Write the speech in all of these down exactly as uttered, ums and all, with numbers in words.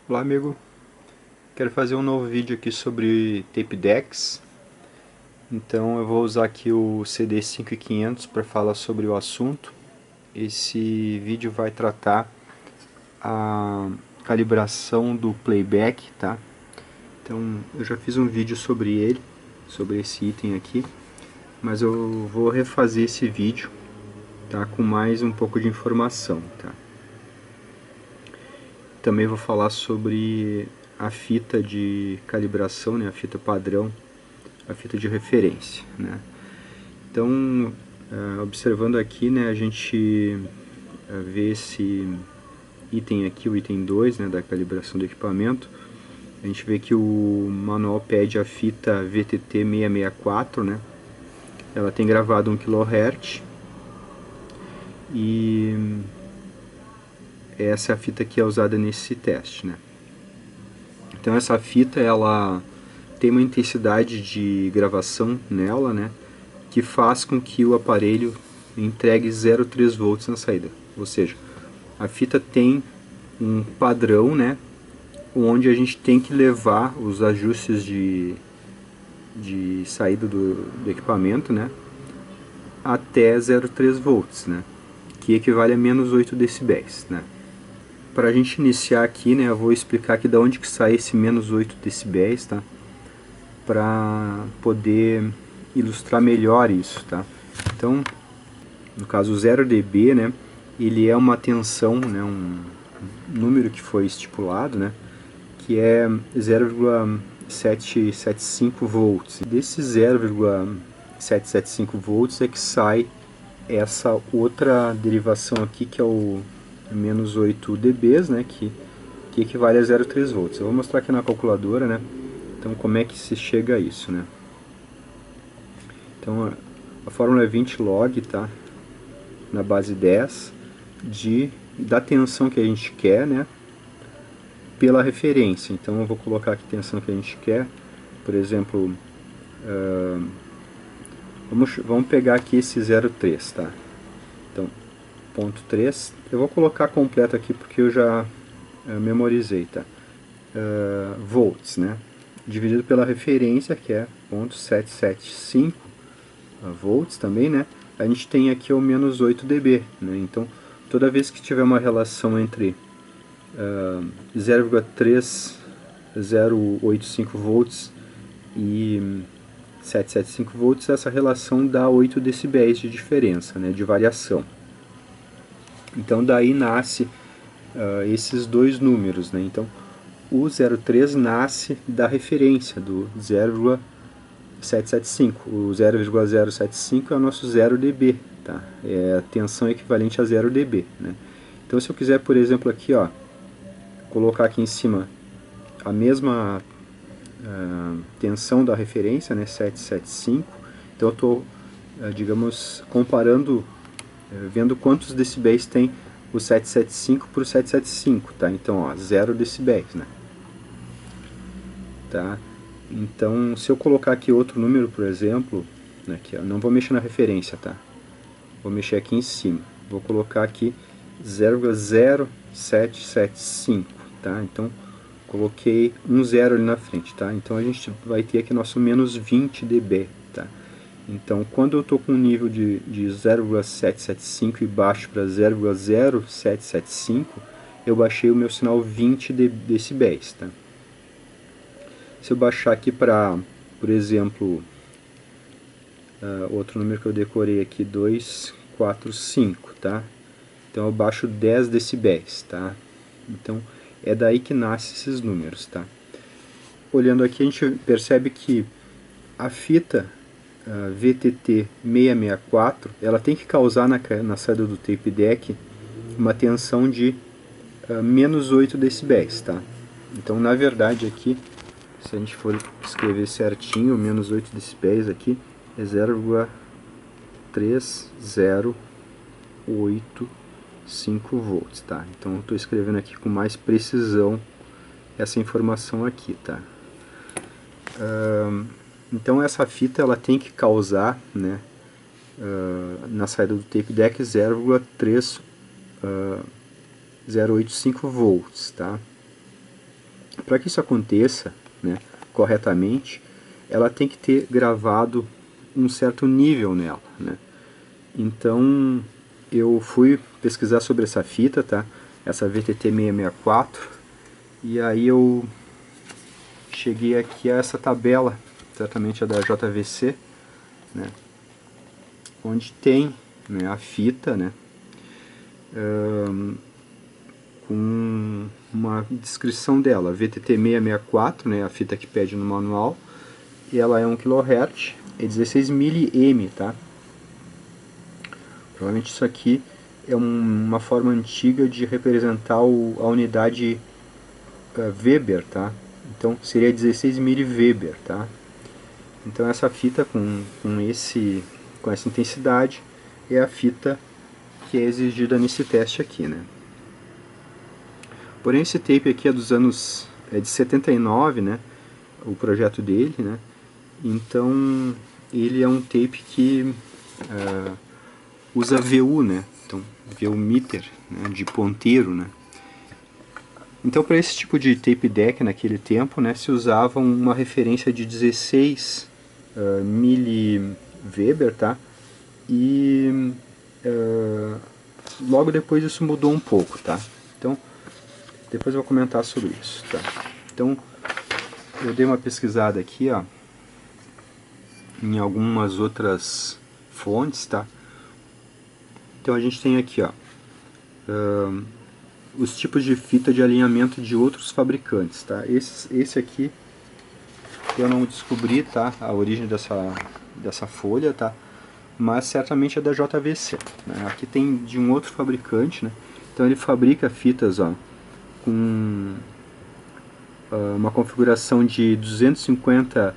Olá amigo, quero fazer um novo vídeo aqui sobre tape decks. Então eu vou usar aqui o C D cinco mil e quinhentos para falar sobre o assunto. Esse vídeo vai tratar a calibração do playback, tá? Então eu já fiz um vídeo sobre ele, sobre esse item aqui, mas eu vou refazer esse vídeo, tá? Com mais um pouco de informação, tá? Também vou falar sobre a fita de calibração, né? A fita padrão, a fita de referência, né? Então, uh, observando aqui, né, a gente uh, vê esse item aqui, o item dois, né, da calibração do equipamento. A gente vê que o manual pede a fita V T T seiscentos e sessenta e quatro, né? Ela tem gravado um quilohertz e essa é a fita que é usada nesse teste, né? Então essa fita, ela tem uma intensidade de gravação nela, né, que faz com que o aparelho entregue zero vírgula três volts na saída. Ou seja, a fita tem um padrão, né, onde a gente tem que levar os ajustes de, de saída do, do equipamento, né, até zero vírgula três volts, né, que equivale a menos oito decibéis, né. Para a gente iniciar aqui, né, eu vou explicar aqui de onde que sai esse menos oito decibéis, tá? Para poder ilustrar melhor isso, tá? Então, no caso zero decibéis, né, ele é uma tensão, né, um número que foi estipulado, né, que é zero vírgula setecentos e setenta e cinco volts. Desse zero vírgula setecentos e setenta e cinco volts é que sai essa outra derivação aqui, que é o menos oito decibéis, né, que, que equivale a zero vírgula três volts. Eu vou mostrar aqui na calculadora, né, então como é que se chega a isso, né. Então a, a fórmula é vinte log, tá, na base dez, de, da tensão que a gente quer, né, pela referência. Então eu vou colocar aqui a tensão que a gente quer, por exemplo, uh, vamos, vamos pegar aqui esse zero vírgula três, tá, então ponto três, eu vou colocar completo aqui porque eu já uh, memorizei, tá, uh, volts, né, dividido pela referência, que é ponto setecentos e setenta e cinco uh, volts também, né, a gente tem aqui o menos oito decibéis, né, então toda vez que tiver uma relação entre uh, zero vírgula três zero oito cinco volts e setecentos e setenta e cinco volts, essa relação dá oito decibéis de diferença, né, de variação. Então daí nasce uh, esses dois números, né? Então o zero vírgula três nasce da referência do zero vírgula setecentos e setenta e cinco. O zero vírgula zero sete cinco é o nosso zero decibéis, tá? É a tensão equivalente a zero decibéis, né? Então se eu quiser, por exemplo, aqui, ó, colocar aqui em cima a mesma uh, tensão da referência, né, setecentos e setenta e cinco, então eu estou, uh, digamos, comparando, vendo quantos decibéis tem o setecentos e setenta e cinco por setecentos e setenta e cinco, tá? Então, ó, zero decibéis, né? Tá? Então, se eu colocar aqui outro número, por exemplo, né, aqui, ó, não vou mexer na referência, tá? Vou mexer aqui em cima. Vou colocar aqui zero vírgula zero sete sete cinco, tá? Então, coloquei um zero ali na frente, tá? Então, a gente vai ter aqui nosso menos vinte decibéis, tá? Então, quando eu estou com um nível de, de zero vírgula setecentos e setenta e cinco e baixo para zero vírgula zero sete sete cinco, eu baixei o meu sinal vinte decibéis, tá? Se eu baixar aqui para, por exemplo, uh, outro número que eu decorei aqui, dois quatro cinco, tá? Então eu baixo dez decibéis, tá? Então é daí que nascem esses números, tá? Olhando aqui a gente percebe que a fita uh, V T T seiscentos e sessenta e quatro, ela tem que causar na, na saída do tape deck uma tensão de uh, menos oito decibéis, tá? Então na verdade aqui, se a gente for escrever certinho, menos oito decibéis aqui é zero vírgula três zero oito cinco volts, tá? Então eu estou escrevendo aqui com mais precisão essa informação aqui, tá? Uh, então essa fita ela tem que causar, né, uh, na saída do tape deck zero vírgula três zero oito cinco volts, tá? Para que isso aconteça, né, corretamente, ela tem que ter gravado um certo nível nela, né? Então eu fui pesquisar sobre essa fita, tá? Essa V T T seiscentos e sessenta e quatro, e aí eu cheguei aqui a essa tabela, exatamente a da J V C, né? Onde tem, né, a fita, né, um, com uma descrição dela, V T T seiscentos e sessenta e quatro, né, a fita que pede no manual, e ela é um quilohertz, é dezesseis miliohm, tá? Provavelmente isso aqui é um, uma forma antiga de representar o, a unidade uh, Weber, tá? Então seria dezesseis miliweber, tá? Então essa fita com, com, esse, com essa intensidade é a fita que é exigida nesse teste aqui, né? Porém esse tape aqui é dos anos é de setenta e nove, né? O projeto dele, né? Então ele é um tape que uh, usa V U, né? Então V U meter, né? De ponteiro, né? Então para esse tipo de tape deck naquele tempo, né? Se usava uma referência de dezesseis uh, miliweber, tá? E uh, logo depois isso mudou um pouco, tá? Então depois eu vou comentar sobre isso, tá? Então eu dei uma pesquisada aqui, ó, em algumas outras fontes, tá? Então a gente tem aqui, ó, uh, os tipos de fita de alinhamento de outros fabricantes, tá? Esse, esse aqui eu não descobri, tá? A origem dessa, dessa folha, tá? Mas certamente é da J V C, né? Aqui tem de um outro fabricante, né? Então ele fabrica fitas, ó, com uh, uma configuração de duzentos e cinquenta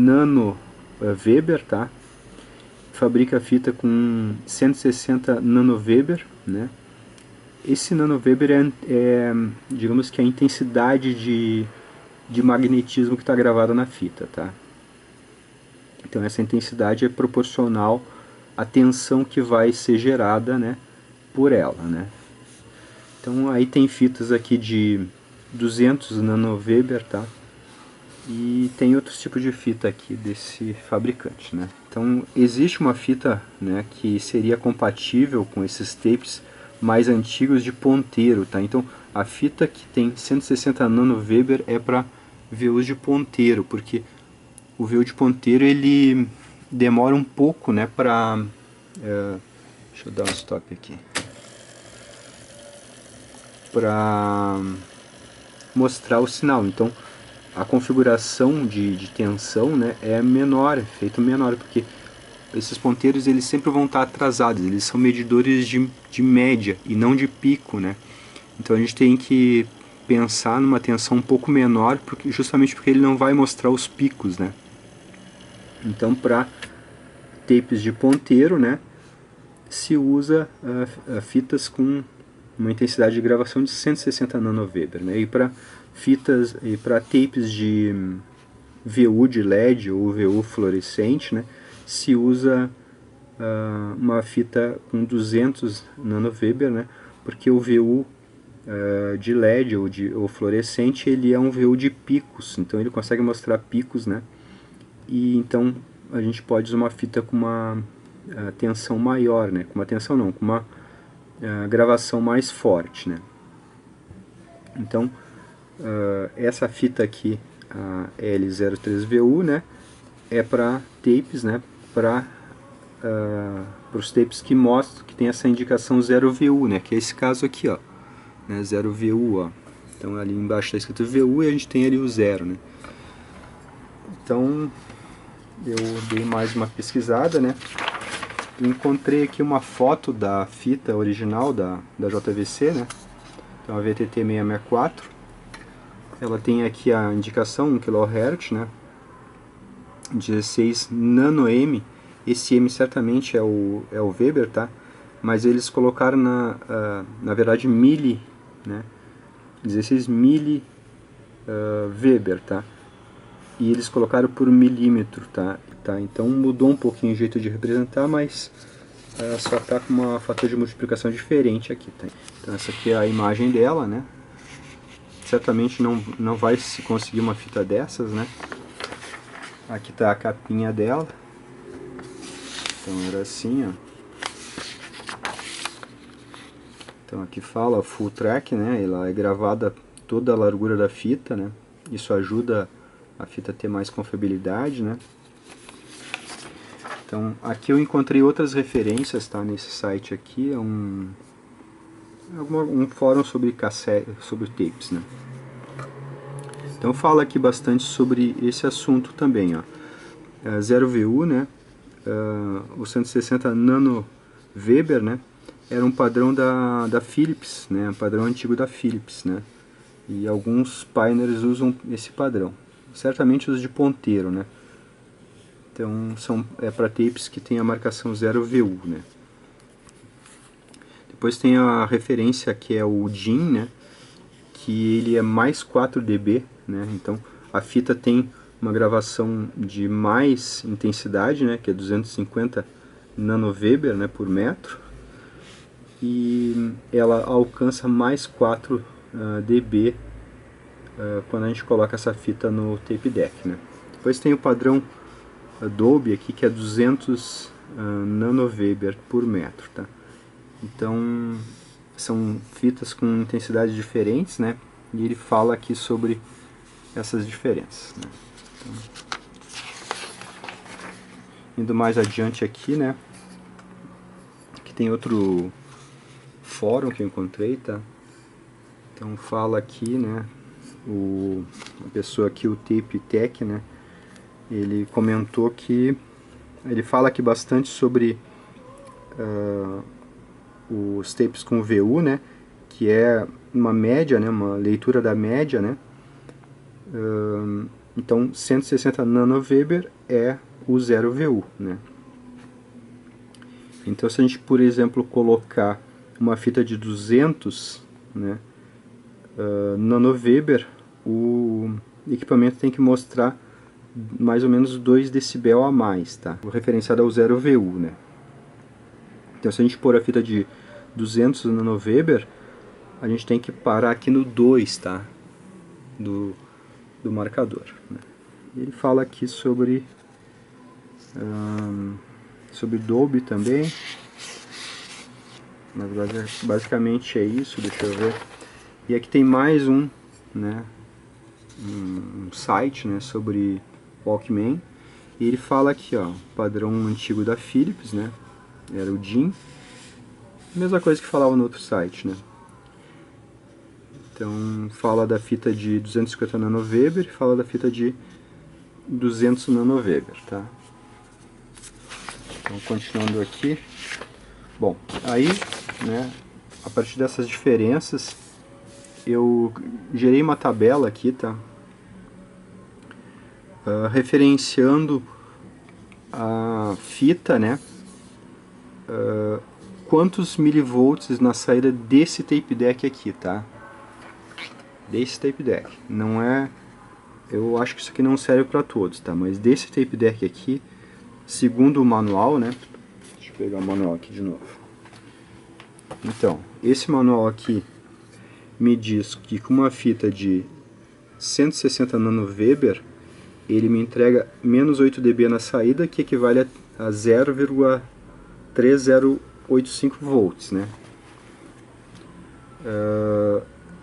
nanoweber, tá? Fabrica a fita com cento e sessenta nanoweber, né? Esse nanoweber é, é, digamos que a intensidade de, de magnetismo que está gravada na fita, tá? Então essa intensidade é proporcional à tensão que vai ser gerada, né, por ela, né? Então aí tem fitas aqui de duzentos nanoweber, tá? E tem outros tipos de fita aqui desse fabricante, né? Então existe uma fita, né, que seria compatível com esses tapes mais antigos de ponteiro, tá? Então a fita que tem cento e sessenta nanoweber é para V Us de ponteiro, porque o V U de ponteiro ele demora um pouco, né, para é, deixa eu dar um stop aqui, para mostrar o sinal. Então a configuração de, de tensão, né, é menor, é feito menor, porque esses ponteiros eles sempre vão estar atrasados, eles são medidores de, de média e não de pico, né? Então a gente tem que pensar numa tensão um pouco menor, porque, justamente porque ele não vai mostrar os picos, né? Então para tapes de ponteiro, né, se usa uh, uh, fitas com uma intensidade de gravação de cento e sessenta nanoweber, né? E para fitas e para tapes de V U de L E D ou V U fluorescente, né, se usa uh, uma fita com duzentos nanoweber, né, porque o V U uh, de L E D ou, de, ou fluorescente ele é um V U de picos, então ele consegue mostrar picos, né, e então a gente pode usar uma fita com uma uh, tensão maior, né, com uma tensão não, com uma uh, gravação mais forte, né. Então uh, essa fita aqui, a L zero três V U, né, é para tapes, né, para uh, os tapes que mostram que tem essa indicação zero V U, né, que é esse caso aqui, ó, né, zero V U, ó. Então ali embaixo está escrito V U e a gente tem ali o zero, né. Então eu dei mais uma pesquisada, né, e encontrei aqui uma foto da fita original da, da J V C, né, então a V T T seiscentos e sessenta e quatro, ela tem aqui a indicação um quilohertz, né, dezesseis nanoM, esse M certamente é o, é o Weber, tá? Mas eles colocaram na, uh, na verdade mili, né? dezesseis mili uh, Weber, tá? E eles colocaram por milímetro, tá? tá? Então mudou um pouquinho o jeito de representar, mas uh, só tá com uma fator de multiplicação diferente aqui, tá? Então essa aqui é a imagem dela, né? certamente não, não vai se conseguir uma fita dessas, né? Aqui está a capinha dela. Então era assim, ó. Então aqui fala full track, né? Ela é gravada toda a largura da fita, né? Isso ajuda a fita a ter mais confiabilidade, né? Então aqui eu encontrei outras referências, tá? Nesse site aqui é um um fórum sobre cassete, sobre tapes, né? Então fala aqui bastante sobre esse assunto também, ó. É, zero V U, né? Uh, o cento e sessenta nanoweber, né? Era um padrão da, da Philips, né? Um padrão antigo da Philips, né? E alguns painers usam esse padrão. Certamente os de ponteiro, né? Então são é para tapes que tem a marcação zero V U, né? Depois tem a referência que é o D I N, né? Que ele é mais quatro decibéis, né? Então a fita tem uma gravação de mais intensidade, né, que é duzentos e cinquenta nanoweber, né, por metro, e ela alcança mais quatro uh, decibéis uh, quando a gente coloca essa fita no tape deck, né. Depois tem o padrão uh, Dolby aqui, que é duzentos uh, nanoweber por metro, tá? Então são fitas com intensidades diferentes, né, e ele fala aqui sobre essas diferenças, né. Então, indo mais adiante aqui, né, aqui tem outro fórum que eu encontrei, tá? Então fala aqui, né, o, a pessoa aqui, o Tape Tech, né, ele comentou que, ele fala aqui bastante sobre uh, os tapes com V U, né, que é uma média, né, uma leitura da média, né, uh, então cento e sessenta nanoweber é o zero V U, né. Então se a gente, por exemplo, colocar uma fita de duzentos, né, uh, nanoweber, o equipamento tem que mostrar mais ou menos dois decibéis a mais, tá? Referenciado ao zero V U, né. Então se a gente pôr a fita de duzentos nanoweber, a gente tem que parar aqui no dois, tá? Do, do marcador, né? Ele fala aqui sobre um, sobre Dolby também, mas basicamente é isso. Deixa eu ver. E aqui tem mais um, né, um site, né, sobre Walkman, e ele fala aqui, ó, padrão antigo da Philips, né, era o D I N, mesma coisa que falava no outro site, né. Então fala da fita de duzentos e cinquenta nanoweber e fala da fita de duzentos nanoweber, tá? Então continuando aqui, bom, aí, né, a partir dessas diferenças eu gerei uma tabela aqui, tá? Uh, referenciando a fita, né? Uh, quantos milivolts na saída desse tape deck aqui, tá? Desse tape deck. Não é... Eu acho que isso aqui não serve para todos, tá? Mas desse tape deck aqui, segundo o manual, né? Deixa eu pegar o manual aqui de novo. Então, esse manual aqui me diz que com uma fita de cento e sessenta nanoweber, ele me entrega menos oito decibéis na saída, que equivale a zero vírgula três zero oito cinco volts, né? Uh,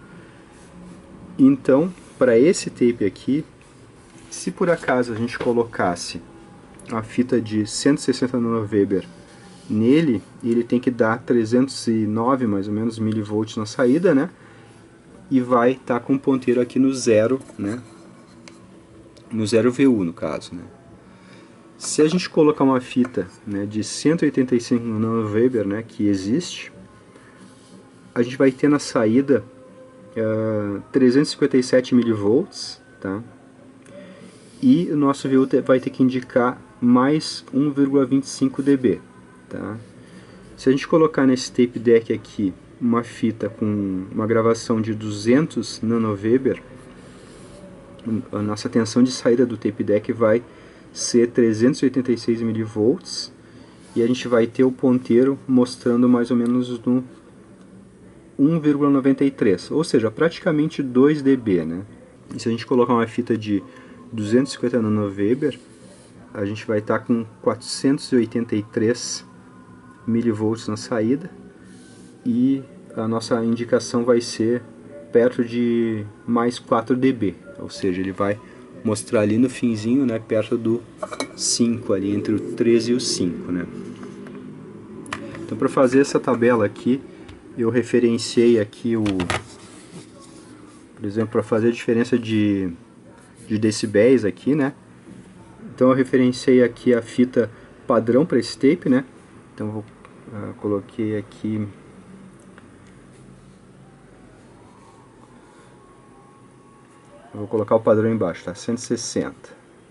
então, para esse tape aqui, se por acaso a gente colocasse a fita de cento e sessenta nanoweber nele, ele tem que dar trezentos e nove mais ou menos milivolts na saída, né? E vai estar tá com o ponteiro aqui no zero, né? No zero V U, no caso, né? Se a gente colocar uma fita, né, de cento e oitenta e cinco nanoweber, né, que existe, a gente vai ter na saída uh, trezentos e cinquenta e sete milivolts, tá? E o nosso V U vai ter que indicar mais um vírgula vinte e cinco decibéis, tá? Se a gente colocar nesse tape deck aqui uma fita com uma gravação de duzentos nanoweber, a nossa tensão de saída do tape deck vai ser trezentos e oitenta e seis milivolts, e a gente vai ter o ponteiro mostrando mais ou menos no um vírgula noventa e três, ou seja, praticamente dois decibéis, né? E se a gente colocar uma fita de duzentos e cinquenta nanoweber, a gente vai estar com quatrocentos e oitenta e três milivolts na saída, e a nossa indicação vai ser perto de mais quatro decibéis, ou seja, ele vai mostrar ali no finzinho, né, perto do cinco, ali entre o treze e o cinco, né? Então, para fazer essa tabela aqui, eu referenciei aqui o, por exemplo, para fazer a diferença de, de decibéis aqui, né? Então eu referenciei aqui a fita padrão para esse tape, né? Então eu vou, uh, coloquei aqui eu vou colocar o padrão embaixo, tá? cento e sessenta,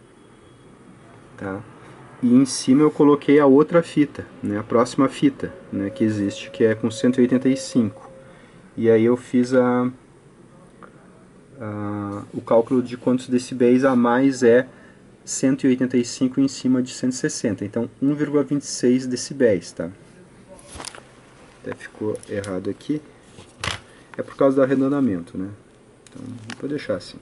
tá? E em cima eu coloquei a outra fita, né? A próxima fita, né, que existe, que é com cento e oitenta e cinco. E aí eu fiz a, a o cálculo de quantos decibéis a mais é cento e oitenta e cinco em cima de cento e sessenta, então um vírgula vinte e seis decibéis, tá? Até ficou errado aqui, é por causa do arredondamento, né? Então vou deixar assim.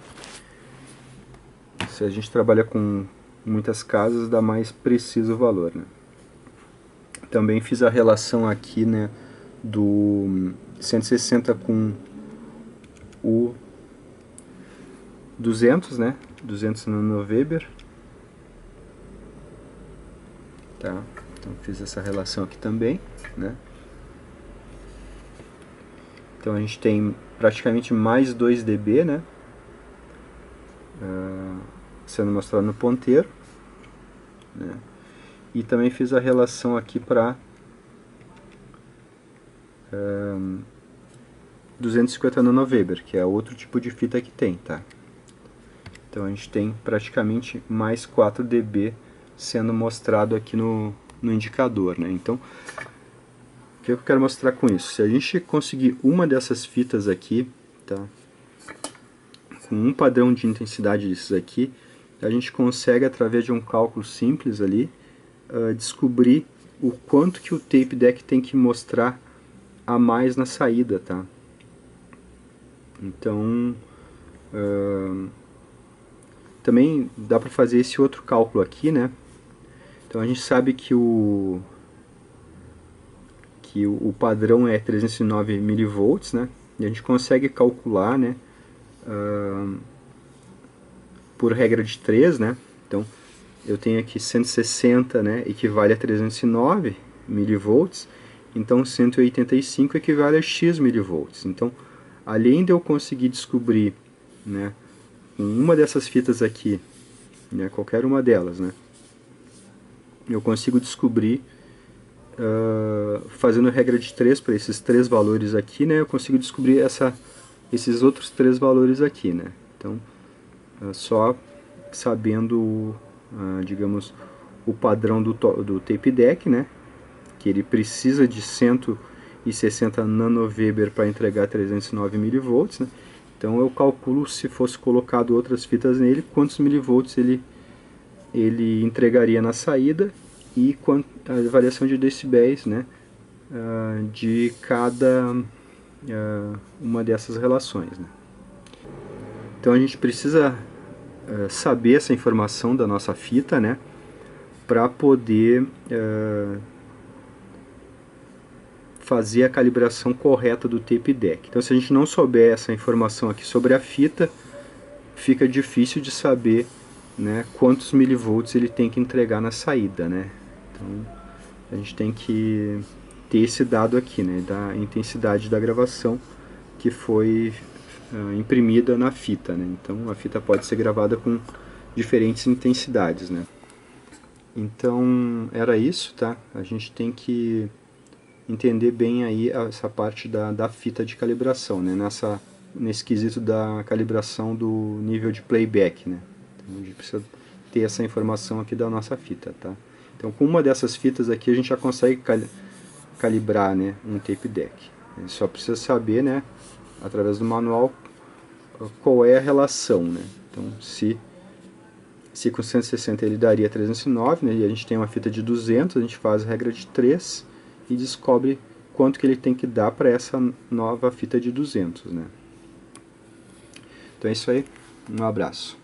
Se a gente trabalha com muitas casas, dá mais preciso o valor, né? Também fiz a relação aqui, né, do cento e sessenta com o duzentos, né? duzentos nanoweber, tá? Então fiz essa relação aqui também, né? Então a gente tem praticamente mais dois decibéis, né? Uh, sendo mostrado no ponteiro, né? E também fiz a relação aqui para um, duzentos e cinquenta nanoweber, que é outro tipo de fita que tem, tá? Então a gente tem praticamente mais quatro decibéis sendo mostrado aqui no, no indicador, né? Então, o que eu quero mostrar com isso? Se a gente conseguir uma dessas fitas aqui, tá? Com um padrão de intensidade desses aqui, a gente consegue, através de um cálculo simples ali, uh, descobrir o quanto que o tape deck tem que mostrar a mais na saída, tá? Então, uh, também dá para fazer esse outro cálculo aqui, né? Então a gente sabe que o que o, o padrão é trezentos e nove milivolts, né? E a gente consegue calcular, né? Uh, por regra de três, né? Então eu tenho aqui cento e sessenta, né? Equivale a trezentos e nove milivolts. Então cento e oitenta e cinco equivale a x milivolts. Então, além de eu conseguir descobrir, né, uma dessas fitas aqui, né, qualquer uma delas, né, eu consigo descobrir, uh, fazendo regra de três para esses três valores aqui, né, eu consigo descobrir essa, esses outros três valores aqui, né. Então, uh, só sabendo, uh, digamos, o padrão do, do tape deck, né, que ele precisa de cento e sessenta nanoweber para entregar trezentos e nove milivolts, né? Então eu calculo, se fosse colocado outras fitas nele, quantos milivolts ele, ele entregaria na saída e quant, a variação de decibéis, né, uh, de cada uh, uma dessas relações, né? Então a gente precisa uh, saber essa informação da nossa fita, né, para poder uh, fazer a calibração correta do tape deck. Então, se a gente não souber essa informação aqui sobre a fita, fica difícil de saber, né, quantos milivolts ele tem que entregar na saída, né? Então, a gente tem que ter esse dado aqui, né, da intensidade da gravação que foi uh, imprimida na fita, né? Então, a fita pode ser gravada com diferentes intensidades, né? Então, era isso, tá? A gente tem que entender bem aí essa parte da, da fita de calibração, né? Nessa, nesse quesito da calibração do nível de playback, né? Então, a gente precisa ter essa informação aqui da nossa fita, tá? Então, com uma dessas fitas aqui, a gente já consegue cal calibrar, né, um tape deck. A gente só precisa saber, né, através do manual, qual é a relação, né? Então, se, se com cento e sessenta ele daria trezentos e nove, né, e a gente tem uma fita de duzentos, a gente faz a regra de três, e descobre quanto que ele tem que dar para essa nova fita de duzentos, né? Então é isso aí, um abraço.